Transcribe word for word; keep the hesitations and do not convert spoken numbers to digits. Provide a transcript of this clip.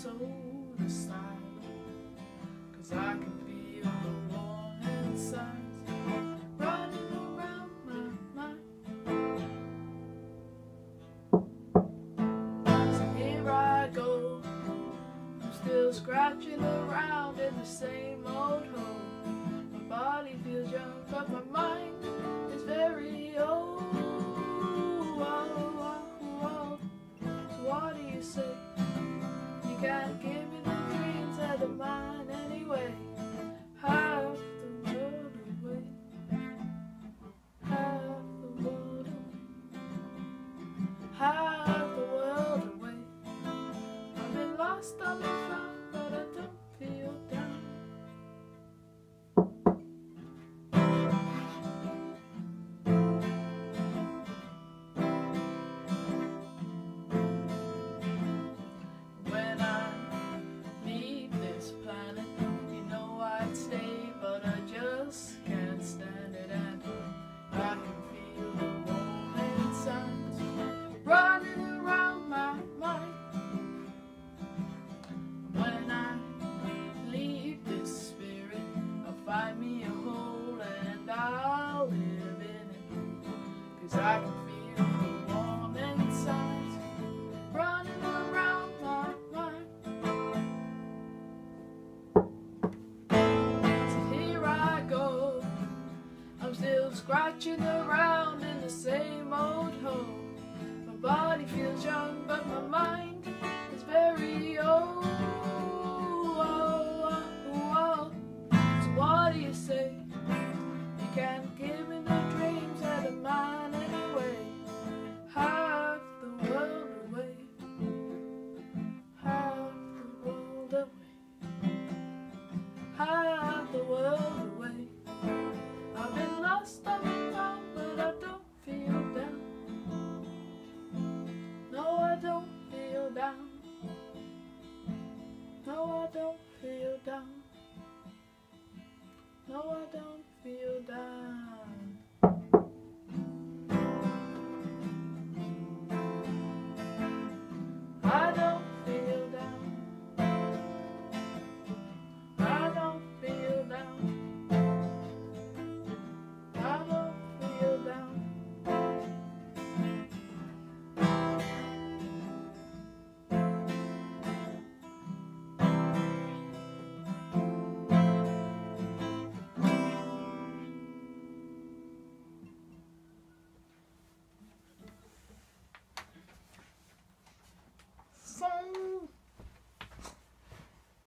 soul aside, 'cause I can feel the warning signs running around my mind. So here I go, I'm still scratching around in the same old hole. My body feels young, but my mind is very old. What do you say? You gotta give me the dreams out of mine anyway. Half the world away, half the world away, half the world away. I've been lost, I've been found, but I don't feel down. Find me a hole and I'll live in it, 'cause I can feel the warning signs running around my mind. So here I go, I'm still scratching around.